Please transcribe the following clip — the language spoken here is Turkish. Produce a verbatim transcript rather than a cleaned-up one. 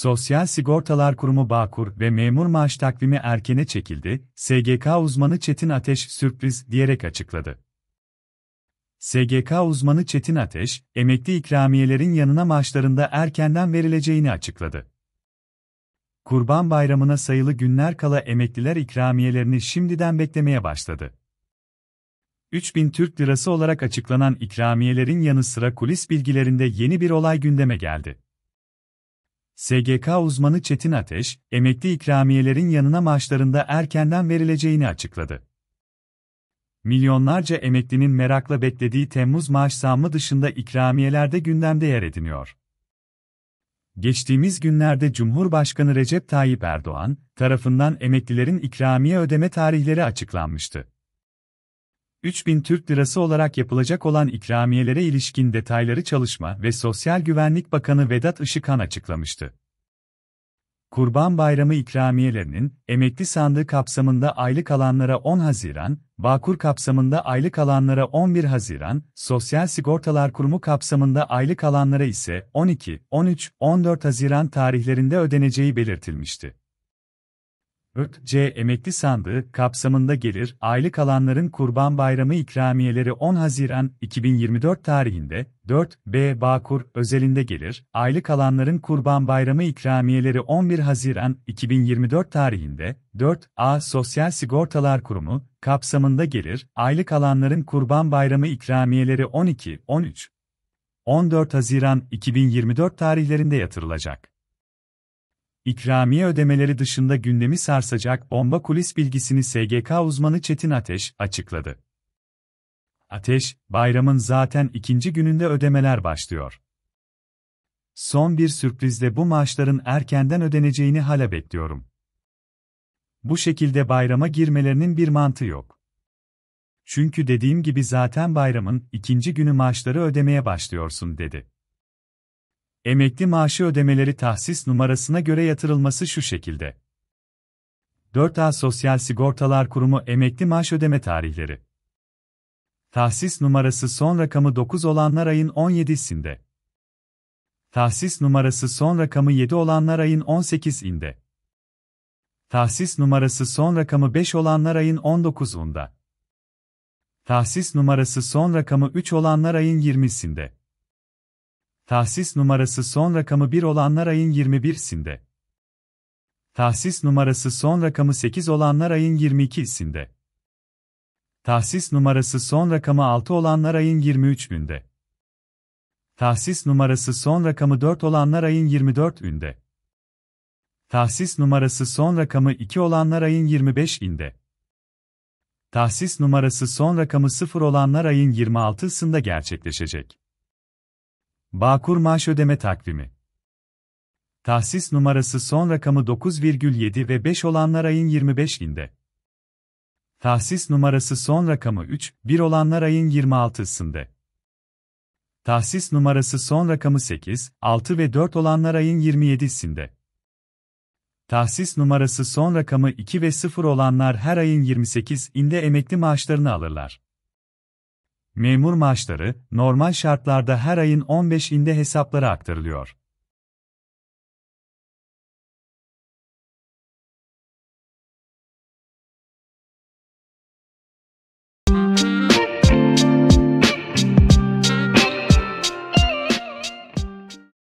Sosyal Sigortalar Kurumu Bağkur ve memur maaş takvimi erkene çekildi, S G K uzmanı Çetin Ateş sürpriz diyerek açıkladı. S G K uzmanı Çetin Ateş, emekli ikramiyelerin yanına maaşlarında erkenden verileceğini açıkladı. Kurban Bayramı'na sayılı günler kala emekliler ikramiyelerini şimdiden beklemeye başladı. üç bin Türk Lirası olarak açıklanan ikramiyelerin yanı sıra kulis bilgilerinde yeni bir olay gündeme geldi. S G K uzmanı Çetin Ateş, emekli ikramiyelerin yanına maaşlarında erkenden verileceğini açıkladı. Milyonlarca emeklinin merakla beklediği Temmuz maaş zammı dışında ikramiyeler de gündemde yer ediniyor. Geçtiğimiz günlerde Cumhurbaşkanı Recep Tayyip Erdoğan tarafından emeklilerin ikramiye ödeme tarihleri açıklanmıştı. üç bin Türk Lirası olarak yapılacak olan ikramiyelere ilişkin detayları Çalışma ve Sosyal Güvenlik Bakanı Vedat Işıkhan açıklamıştı. Kurban Bayramı ikramiyelerinin, emekli sandığı kapsamında aylık alanlara on Haziran, Bağkur kapsamında aylık alanlara on bir Haziran, Sosyal Sigortalar Kurumu kapsamında aylık alanlara ise on iki, on üç, on dört Haziran tarihlerinde ödeneceği belirtilmişti. C emekli sandığı kapsamında gelir, aylık alanların Kurban Bayramı ikramiyeleri on Haziran iki bin yirmi dört tarihinde, dört B Bağkur özelinde gelir, aylık alanların Kurban Bayramı ikramiyeleri on bir Haziran iki bin yirmi dört tarihinde, dört A Sosyal Sigortalar Kurumu kapsamında gelir, aylık alanların Kurban Bayramı ikramiyeleri on iki, on üç, on dört Haziran iki bin yirmi dört tarihlerinde yatırılacak. İkramiye ödemeleri dışında gündemi sarsacak bomba kulis bilgisini S G K uzmanı Çetin Ateş açıkladı. Ateş, bayramın zaten ikinci gününde ödemeler başlıyor. Son bir sürprizle bu maaşların erkenden ödeneceğini hala bekliyorum. Bu şekilde bayrama girmelerinin bir mantığı yok. Çünkü dediğim gibi zaten bayramın ikinci günü maaşları ödemeye başlıyorsun dedi. Emekli maaşı ödemeleri tahsis numarasına göre yatırılması şu şekilde. dört A Sosyal Sigortalar Kurumu emekli maaş ödeme tarihleri. Tahsis numarası son rakamı dokuz olanlar ayın on yedisinde. Tahsis numarası son rakamı yedi olanlar ayın on sekizinde. Tahsis numarası son rakamı beş olanlar ayın on dokuzunda. Tahsis numarası son rakamı üç olanlar ayın yirmisinde. Tahsis numarası son rakamı bir olanlar ayın yirmi birisinde. Tahsis numarası son rakamı sekiz olanlar ayın yirmi ikisinde. Tahsis numarası son rakamı altı olanlar ayın yirmi üçünde. Tahsis numarası son rakamı dört olanlar ayın yirmi dördünde. Tahsis numarası son rakamı iki olanlar ayın yirmi beşinde. Tahsis numarası son rakamı sıfır olanlar ayın yirmi altısında gerçekleşecek. Bağkur maaş ödeme takvimi. Tahsis numarası son rakamı dokuz virgül yedi ve beş olanlar ayın yirmi beşinde. Tahsis numarası son rakamı üç, bir olanlar ayın yirmi altısında. Tahsis numarası son rakamı sekiz, altı ve dört olanlar ayın yirmi yedisinde. Tahsis numarası son rakamı iki ve sıfır olanlar her ayın yirmi sekizinde emekli maaşlarını alırlar. Memur maaşları, normal şartlarda her ayın on beşinde hesaplara aktarılıyor.